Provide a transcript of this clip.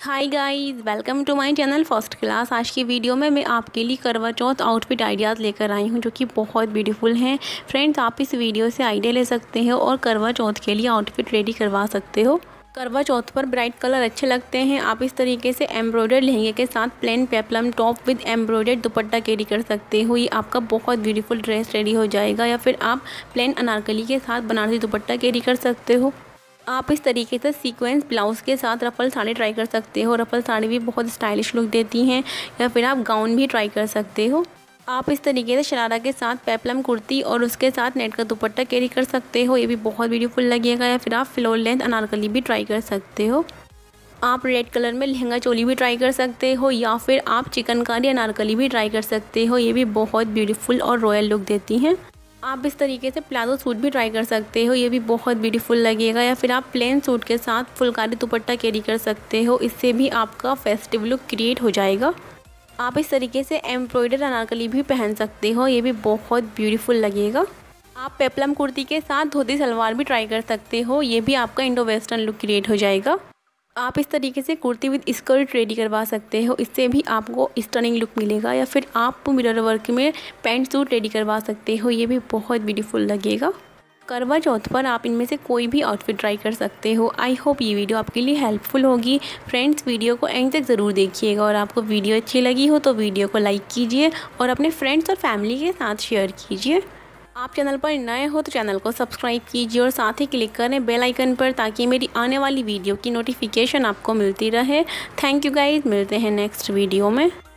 Hi guys, welcome to my channel first class. आज की video में मैं आपके लिए करवा चौथ आउटफिट आइडियाज़ लेकर आई हूं जो कि बहुत ब्यूटीफुल हैं। फ्रेंड्स, आप इस वीडियो से आइडिया ले सकते हो और करवा चौथ के लिए आउटफिट रेडी करवा सकते हो। करवा चौथ पर ब्राइट कलर अच्छे लगते हैं। आप इस तरीके से एम्ब्रॉयडर्ड लहंगे के साथ plain peplum top with embroidered dupatta carry कर सकते हो। ये आपका बहुत ब्यूटीफुल ड्रेस रेडी हो जाएगा। या फिर आप प्लेन अनारकली के साथ बनारसी दुपट्टा कैरी कर सकते हो। आप इस तरीके से सीक्वेंस ब्लाउज़ के साथ रफल साड़ी ट्राई कर सकते हो। रफल साड़ी भी बहुत स्टाइलिश लुक देती हैं। या फिर आप गाउन भी ट्राई कर सकते हो। आप इस तरीके से शरारा के साथ पेप्लम कुर्ती और उसके साथ नेट का दुपट्टा कैरी कर सकते हो। ये भी बहुत ब्यूटीफुल लगेगा। या फिर आप फ्लोर लेंथ अनारकली भी ट्राई कर सकते हो। आप रेड कलर में लहंगा चोली भी ट्राई कर सकते हो। या फिर आप चिकनकारी अनारकली भी ट्राई कर सकते हो। ये भी बहुत ब्यूटीफुल और रॉयल लुक देती हैं। आप इस तरीके से प्लाजो सूट भी ट्राई कर सकते हो। ये भी बहुत ब्यूटीफुल लगेगा। या फिर आप प्लेन सूट के साथ फुलकारी दुपट्टा कैरी कर सकते हो। इससे भी आपका फेस्टिव लुक क्रिएट हो जाएगा। आप इस तरीके से एम्ब्रॉयडर अनारकली भी पहन सकते हो। ये भी बहुत ब्यूटीफुल लगेगा। आप पेप्लम कुर्ती के साथ धोती सलवार भी ट्राई कर सकते हो। ये भी आपका इंडो वेस्टर्न लुक क्रिएट हो जाएगा। आप इस तरीके से कुर्ती विद स्कर्ट रेडी करवा सकते हो। इससे भी आपको स्टनिंग लुक मिलेगा। या फिर आप मिरर वर्क में पैंट सूट रेडी करवा सकते हो। ये भी बहुत ब्यूटीफुल लगेगा। करवा चौथ पर आप इनमें से कोई भी आउटफिट ट्राई कर सकते हो। आई होप ये वीडियो आपके लिए हेल्पफुल होगी। फ्रेंड्स, वीडियो को एंड तक ज़रूर देखिएगा और आपको वीडियो अच्छी लगी हो तो वीडियो को लाइक कीजिए और अपने फ्रेंड्स और फैमिली के साथ शेयर कीजिए। आप चैनल पर नए हो तो चैनल को सब्सक्राइब कीजिए और साथ ही क्लिक करें बेल आइकन पर ताकि मेरी आने वाली वीडियो की नोटिफिकेशन आपको मिलती रहे। थैंक यू गाइस, मिलते हैं नेक्स्ट वीडियो में।